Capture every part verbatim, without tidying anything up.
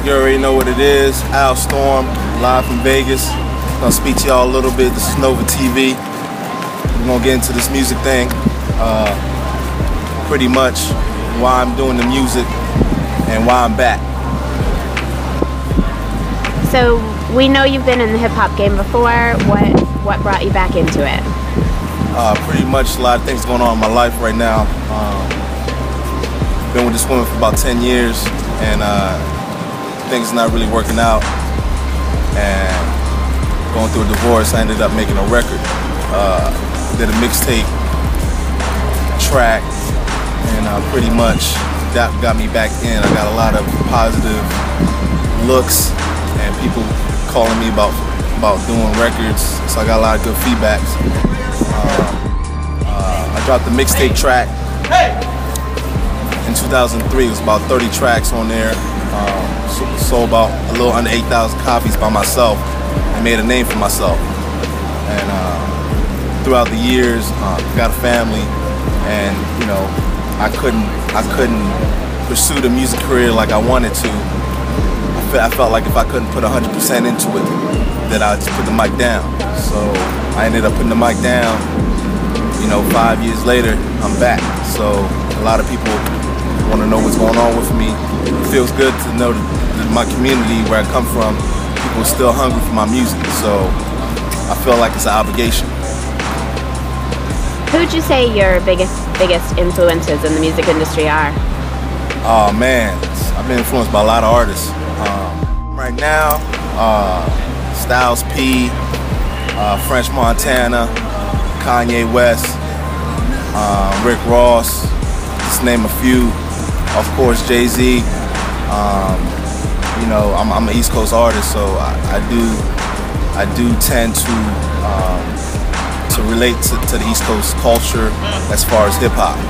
You already know what it is. Al Storm, live from Vegas. Gonna speak to y'all a little bit. This is Nova T V. We're gonna get into this music thing. Uh, pretty much why I'm doing the music and why I'm back. So we know you've been in the hip hop game before. What what brought you back into it? Uh, pretty much a lot of things going on in my life right now. Um, been with this woman for about ten years, and uh, things not really working out. And going through a divorce, I ended up making a record. Uh, did a mixtape track, and uh, pretty much that got me back in. I got a lot of positive looks and people calling me about about doing records, so I got a lot of good feedbacks. Uh, uh, I dropped the mixtape track in two thousand three. It was about thirty tracks on there. Um, so, sold about a little under eight thousand copies by myself. I made a name for myself. And uh, throughout the years, uh, got a family, and you know, I couldn't, I couldn't pursue the music career like I wanted to. I, fe I felt like if I couldn't put one hundred percent into it, that I'd just put the mic down. So I ended up putting the mic down. You know, five years later, I'm back. So a lot of people want to know what's going on with me. It feels good to know that my community, where I come from, people are still hungry for my music. So I feel like it's an obligation. Who would you say your biggest biggest influences in the music industry are? Oh man, I've been influenced by a lot of artists. Um, right now, uh, Styles P, uh, French Montana, Kanye West, uh, Rick Ross, just name a few. Of course, Jay-Z. Um, you know, I'm, I'm an East Coast artist, so I, I do I do tend to um, to relate to, to the East Coast culture as far as hip hop.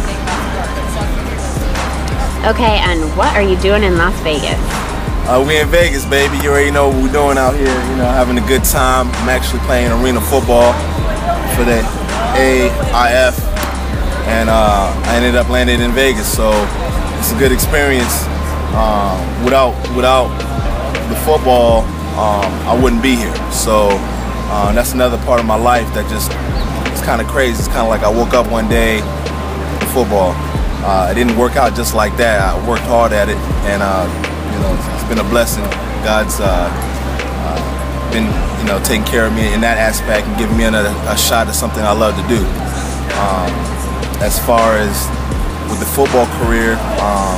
Okay, and what are you doing in Las Vegas? Uh, we in Vegas, baby. You already know what we're doing out here. You know, having a good time. I'm actually playing arena football for the A I F, and uh, I ended up landing in Vegas. So it's a good experience. Uh, without without the football, um, I wouldn't be here. So uh, that's another part of my life that just it's kind of crazy. It's kind of like I woke up one day with football. Uh, it didn't work out just like that. I worked hard at it, and uh, you know, it's been a blessing. God's uh, uh, been, you know, taking care of me in that aspect and giving me another, a shot at something I love to do. Um, as far as with the football career, um,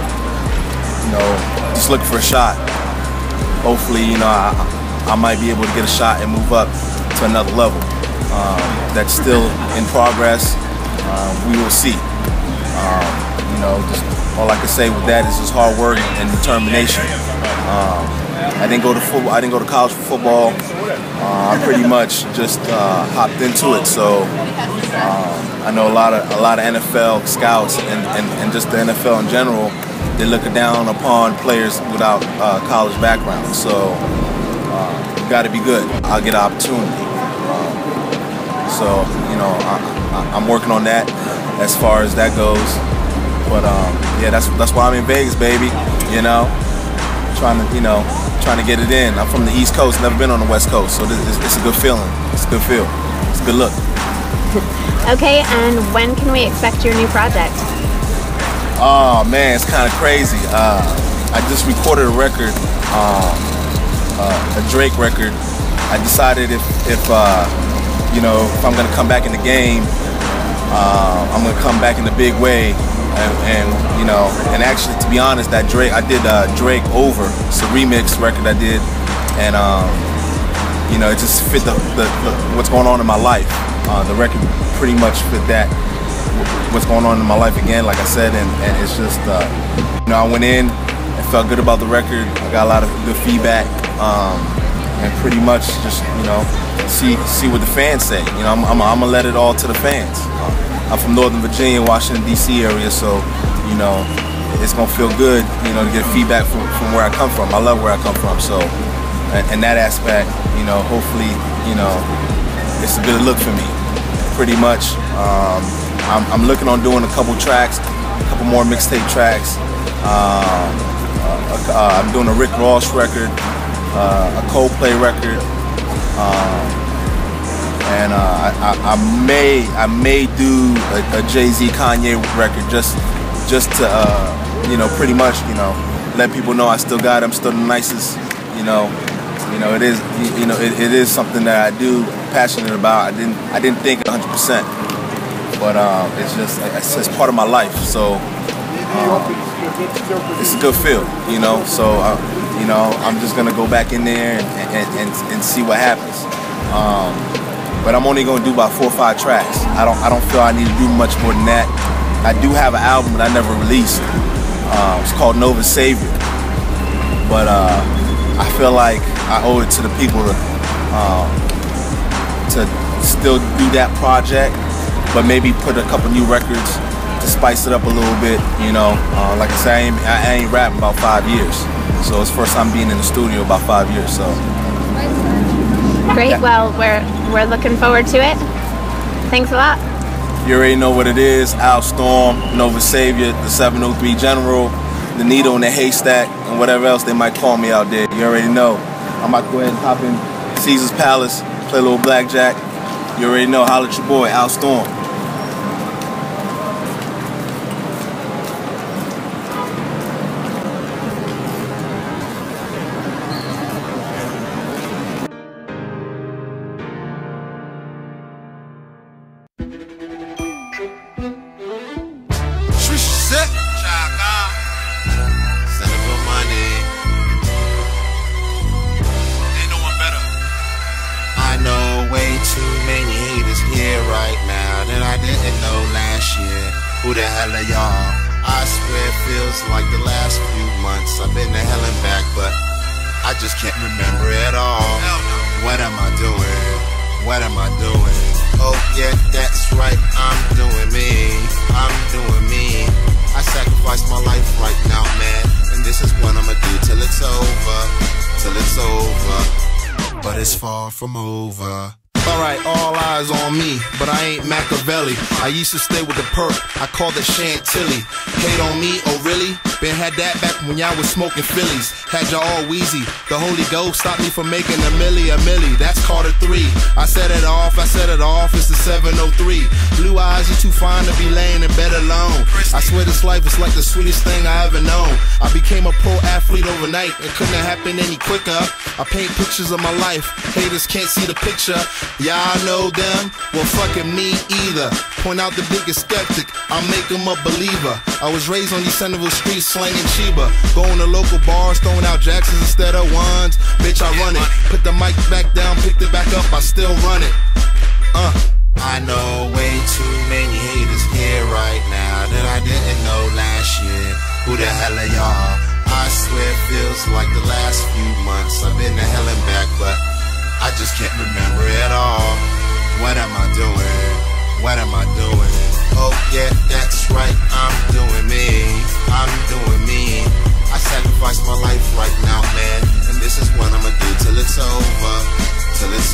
you know, just looking for a shot. Hopefully, you know, I, I might be able to get a shot and move up to another level. Um, that's still in progress. Uh, we will see. Um, you know, just all I can say with that is just hard work and determination. Um, I didn't go to football. I didn't go to college for football. Uh, I pretty much just uh, hopped into it. So um, I know a lot of a lot of N F L scouts and, and, and just the N F L in general. They look down upon players without uh, college background. So uh, you got to be good. I'll get an opportunity. Um, so you know, I, I, I'm working on that as far as that goes. But um, yeah, that's that's why I'm in Vegas, baby. You know, trying to you know trying to get it in. I'm from the East Coast, never been on the West Coast, so this, it's, it's a good feeling. It's a good feel. It's a good look. Okay, and when can we expect your new project? Oh man, it's kind of crazy. Uh, I just recorded a record, um, uh, a Drake record. I decided if if uh, you know if I'm gonna come back in the game, uh, I'm gonna come back in a big way. And, and you know, and actually, to be honest, that Drake, I did uh, Drake Over. It's a remix record I did, and um, you know, it just fit the, the, the what's going on in my life. Uh, the record pretty much fit that what's going on in my life again, like I said, and, and it's just uh, you know, I went in and felt good about the record. I got a lot of good feedback, um, and pretty much just you know see see what the fans say. You know, I'm, I'm, I'm gonna let it all to the fans. Uh, I'm from Northern Virginia, Washington D C area, so you know it's gonna feel good, you know, to get feedback from, from where I come from. I love where I come from, so in that aspect, you know, hopefully, you know, it's a good look for me. Pretty much, um, I'm, I'm looking on doing a couple tracks, a couple more mixtape tracks, um, uh, uh, I'm doing a Rick Ross record, uh, a Coldplay record, um, and uh, I, I, I may I may do a, a Jay-Z Kanye record just just to uh, you know, pretty much, you know, let people know I still got it. I'm still the nicest. You know, you know it is you know it, it is something that I do, passionate about. I didn't I didn't think one hundred percent, but um, it's just it's, it's part of my life. So. Um, it's a good feel, you know, so, uh, you know, I'm just going to go back in there and, and, and, and see what happens. Um, but I'm only going to do about four or five tracks. I don't I don't feel I need to do much more than that. I do have an album that I never released. Uh, it's called Nova Savior. But uh, I feel like I owe it to the people to, um, to still do that project, but maybe put a couple new records to spice it up a little bit, you know. Uh, like I say, I ain't, I ain't rapping about five years. So it's the first time being in the studio about five years, so. Great, Yeah. well, we're, we're looking forward to it. Thanks a lot. You already know what it is. Al Storm, Nova Savior, the seven oh three General, the Needle in the Haystack, and whatever else they might call me out there. You already know. I'm about to go ahead and hop in Caesar's Palace, play a little blackjack. You already know, holla at your boy, Al Storm. Who the hell are y'all? I swear it feels like the last few months I've been to hell and back, but I just can't remember it all. What am I doing? What am I doing? Oh yeah, that's right, I'm doing me. I'm doing me. I sacrifice my life right now, man, and this is what I'ma do till it's over. Till it's over. But it's far from over. Alright, all eyes on me, but I ain't Machiavelli. I used to stay with the perk, I called it Chantilly. Hate on me, oh really? Been had that back when y'all was smoking Phillies. Had y'all all wheezy. The Holy Ghost stopped me from making a milli, a milli. That's Carter three. I set it off, I set it off, it's the seven oh three. Blue eyes, you too fine to be laying in bed alone. I swear this life is like the sweetest thing I ever known. I became a pro athlete overnight, it couldn't have happened any quicker. I paint pictures of my life, haters can't see the picture. Y'all know them? Well, fucking me either. Point out the biggest skeptic, I'll make him a believer. I was raised on these Centerville streets slanging Chiba. Going to local bars, throwing out Jacksons instead of ones. Bitch, I run it. Put the mic back down, picked it back up, I still run it. Uh. I know way too many haters here right now that I didn't know last year. Who the hell are y'all? I swear it feels like the last few months I've been to hell and back, but I just can't remember it all. What am I doing? What am I doing? Oh yeah, that's right, I'm doing me. I'm doing me. I sacrifice my life right now, man, and this is what I'ma do till it's over. Till it's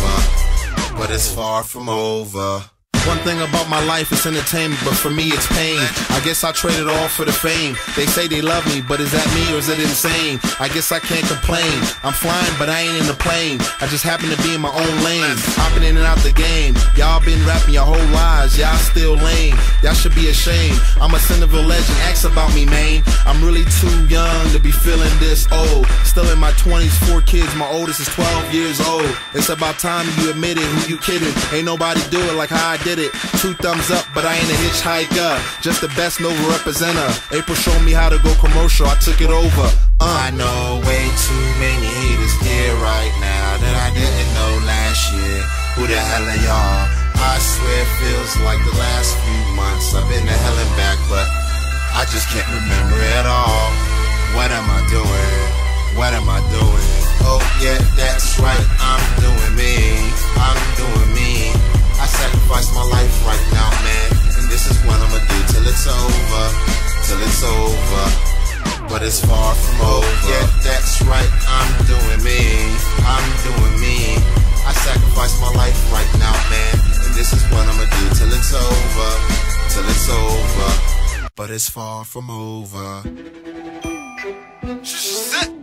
over. But it's far from over. One thing about my life is entertainment, but for me it's pain. I guess I traded all for the fame. They say they love me, but is that me or is it insane? I guess I can't complain. I'm flying, but I ain't in the plane. I just happen to be in my own lane, hopping in and out the game. Y'all been rapping your whole lives, y'all still lame. Y'all should be ashamed. I'm a Centerville legend, ask about me, man. I'm really too young to be feeling this old. Still in my twenties, four kids, my oldest is twelve years old. It's about time you admit it, who you kidding? Ain't nobody do it like how I did it. Two thumbs up, but I ain't a hitchhiker. Just the best Nova representer. April showed me how to go commercial, I took it over. Uh. I know way too many haters here right now that I didn't know last year. Who the hell are y'all? I swear it feels like the last few months I've been to hell and back, but I just can't remember it all. What am I doing? What am I doing? Oh yeah, that's right, I'm doing me. I'm doing me. I sacrifice my life right now, man, and this is what I'ma do till it's over. Till it's over. But it's far from over. Yeah, that's right, I'm doing me. I'm doing me. I sacrifice my life right now, man, and this is what I'ma do till it's over. Till it's over. But it's far from over. Sit.